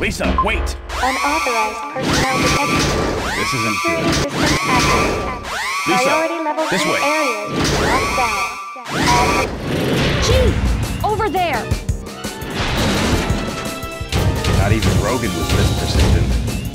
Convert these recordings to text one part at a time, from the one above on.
Lisa, wait! Unauthorized personnel detected. This isn't Security good. systems activated. Lisa, Priority level this 3 way. areas locked down. Gee! Over there! Not even Rogan was this persistent.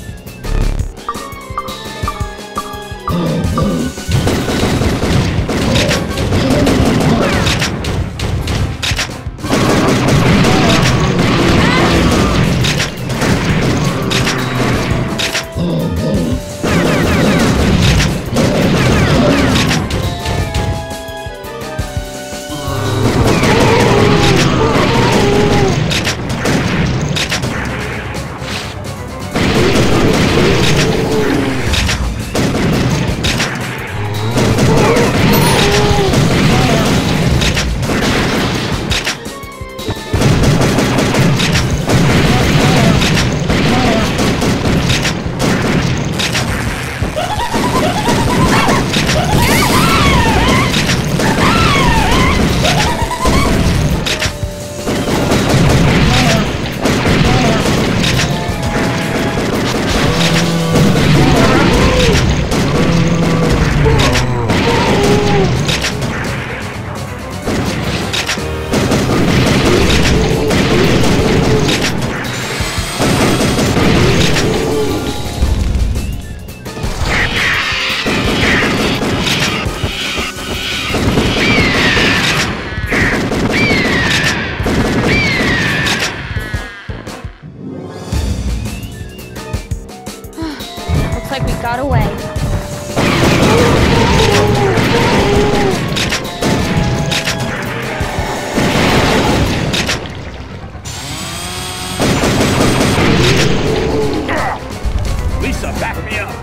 Like we got away. Lisa, back me up!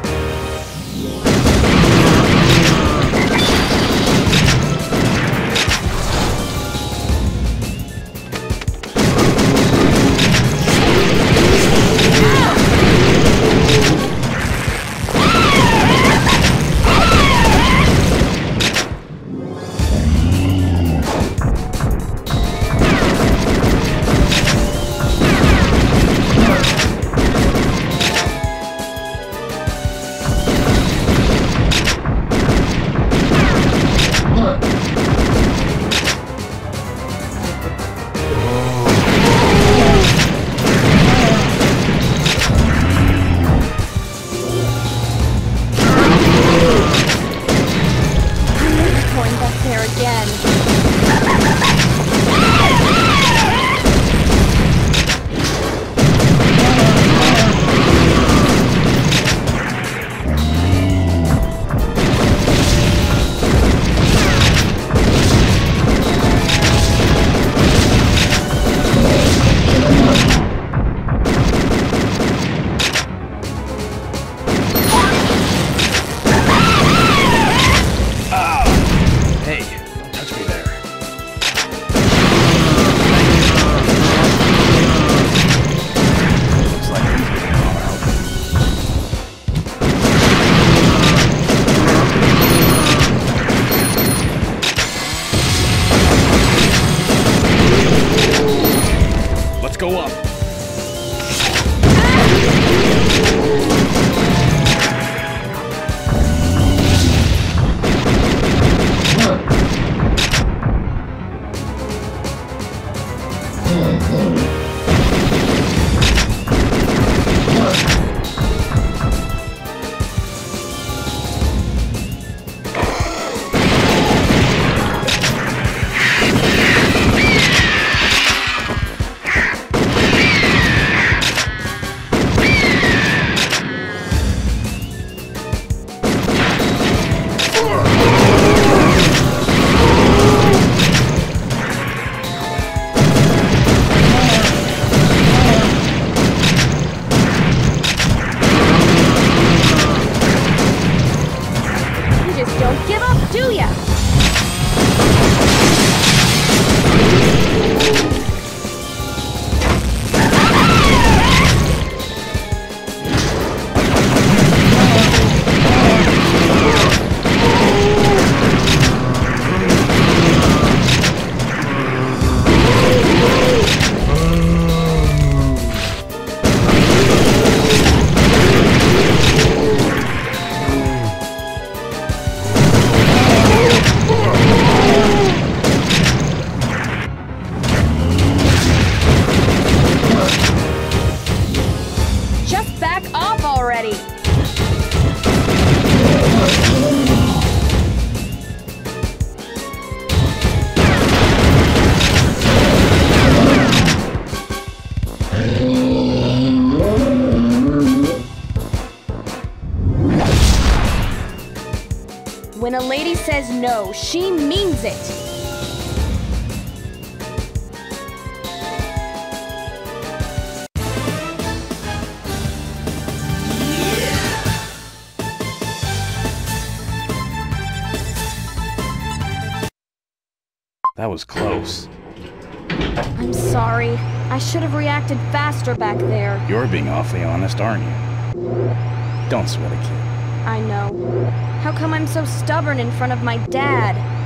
Go up. says no, she means it. That was close. I'm sorry. I should have reacted faster back there. You're being awfully honest, aren't you? Don't sweat a kid. I know. How come I'm so stubborn in front of my dad?